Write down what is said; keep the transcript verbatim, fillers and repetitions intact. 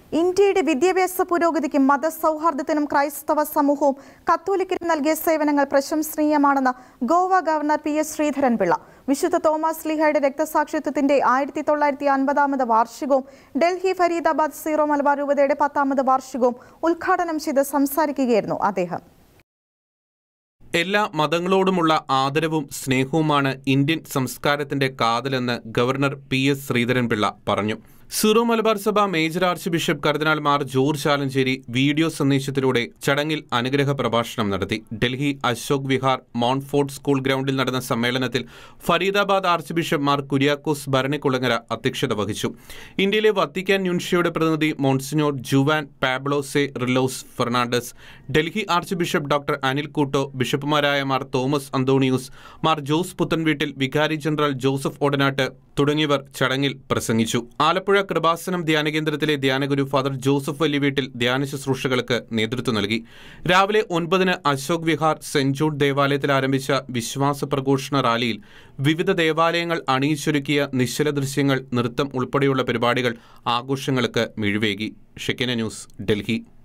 ഇന്ത്യയുടെ വിദ്യാഭ്യാസ പുരോഗതിക്കും മതസൗഹാർദ്ദത്തിനും ക്രൈസ്തവ സമൂഹവും കത്തോലിക്കരും നൽകിയ സേവനങ്ങൾ പ്രശംസനീയമാണെന്ന് Goa governor P S Sreedharan Pillai. വിശുദ്ധ തോമസ് ലീഹയുടെ രക്തസാക്ഷിത്വത്തിന്റെ ആയിരത്തി തൊള്ളായിരത്തി അൻപതാമത് വാർഷികവും ഡൽഹി ഫരീദാബാദ് സീറോ മലബാർ രൂപതയുടെ പത്താമത് വാർഷികവും ഉദ്ഘാടനം ചെയ്ത് സംസാരിക്കുകയായിരുന്നു അദ്ദേഹം. എല്ലാ മതങ്ങളോടുമുള്ള ആദരവും സ്നേഹവുമാണ് ഇന്ത്യൻ സംസ്കാരത്തിന്റെ കാതലെന്ന് ഗവർണർ പി എസ് ശ്രീധരൻപിള്ള പറഞ്ഞു. സീറോ മലബാർ സഭ മേജർ ആർച്ച് ബിഷപ്പ് കർദിനാൾ മാർ ജോർജ് ആലഞ്ചേരി വീഡിയോ സന്ദേശത്തിലൂടെ ചടങ്ങിൽ അനുഗ്രഹ പ്രഭാഷണം നടത്തി. ഡൽഹി അശോക് വിഹാർ മോൺഫോർട്ട് സ്കൂൾ ഗ്രൗണ്ടിൽ നടന്ന സമ്മേളനത്തിൽ ഫരീദാബാദ് ആർച്ച് ബിഷപ്പ് മാർ കുര്യാക്കോസ് ഭരണിക്കുളങ്ങര അധ്യക്ഷത വഹിച്ചു. ഇന്ത്യയിലെ വത്തിക്കാൻ ന്യൂൻഷിയുടെ പ്രതിനിധി Monsignor Juan Pablo Cerrillos Fernandez, Delhi archbishop doctor Anil Couto, ബിഷപ്പുമാരായ മാർ തോമസ് അന്തോണിയൂസ്, മാർ ജോസ് പുത്തൻവീട്ടിൽ, വികാരി ജനറൽ ജോസഫ് ഓടനാട്ട് തുടങ്ങിയവർ ചടങ്ങിൽ പ്രസംഗിച്ചു. ആലപ്പുഴ കൃപാസനം ധ്യാനകേന്ദ്രത്തിലെ ധ്യാനഗുരു ഫാദർ ജോസഫ് വല്ലിവീട്ടിൽ ധ്യാന ശുശ്രൂഷകൾക്ക് നേതൃത്വം നൽകി. രാവിലെ ഒൻപതിന് അശോക് വിഹാർ സെന്റ് ജൂഡ് ദേവാലയത്തിൽ ആരംഭിച്ച വിശ്വാസ പ്രഘോഷണ റാലിയിൽ വിവിധ ദേവാലയങ്ങൾ അണിയിച്ചൊരുക്കിയ നിശ്ചല ദൃശ്യങ്ങൾ, നൃത്തം ഉൾപ്പെടെയുള്ള പരിപാടികൾ ആഘോഷങ്ങൾക്ക് മിഴിവേകി. Shekinah news, Delhi.